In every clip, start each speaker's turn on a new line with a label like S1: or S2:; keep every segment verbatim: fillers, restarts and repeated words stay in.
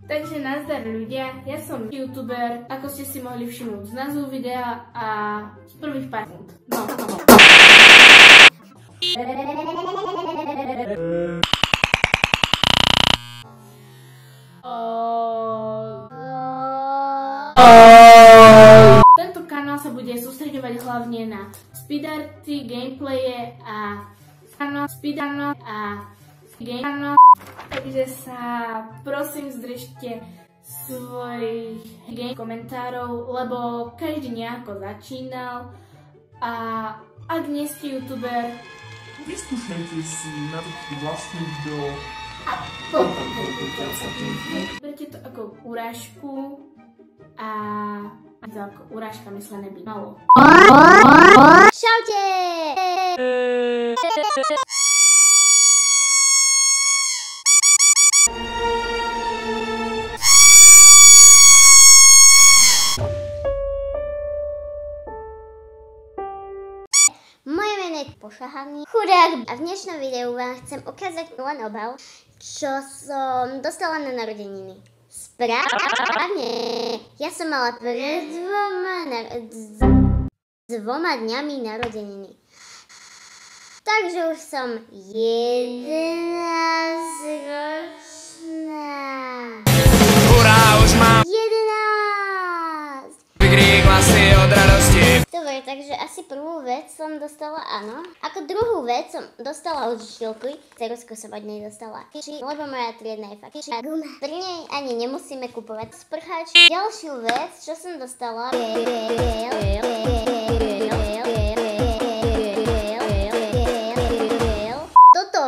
S1: Takže nazdar ľudia, ja som youtuber, ako ste si mohli všimnúť z názvu videa a z prvých pár sekúnd. No. Tento kanál sa bude sústreďovať hlavne na speedarty, gameplaye a kanál speedano a game. Takže sa prosím zdržte svojich game komentárov, lebo každý nejako začínal a ak nie ste youtuber,
S2: vyskúšajte si na taký vlastný video.
S1: Berte to ako urážku a to ako urážka myslené by malo.
S3: Čaute! Moje meno je Pošahaný chudák a v dnešnom videu vám chcem ukázať len obal, čo som dostala na narodeniny. Správne, ja som mala pred dvoma, dvoma dňami narodeniny. Takže už som jedenásťročná.
S4: Hurá, už mám
S3: jedenásť!
S4: vykríkla si od radosti.
S3: Dobre, takže asi prvú vec som dostala áno. Ako druhú vec som dostala od učiteľky. Cerusku som od nej dostala. Lebo moja triedna je fakt guma. Pri nej ani nemusíme kupovať sprcháč. Ďalšiu vec, čo som dostala toto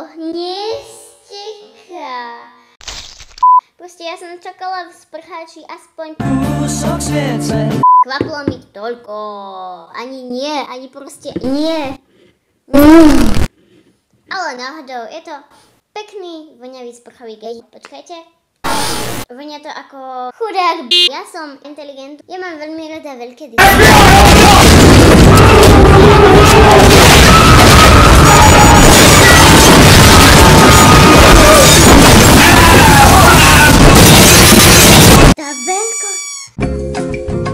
S3: nesteká. Proste ja som čakala v sprcháči aspoň
S4: Kúsok sviece.
S3: Kvaplo mi toľko. Ani nie, ani proste nie. Mm. Ale náhodou, je to pekný, voňavý sprchový gej. Počkajte. Vonia to ako chudák. Ja som inteligent. Ja mám veľmi rada veľké Tá veľkosť.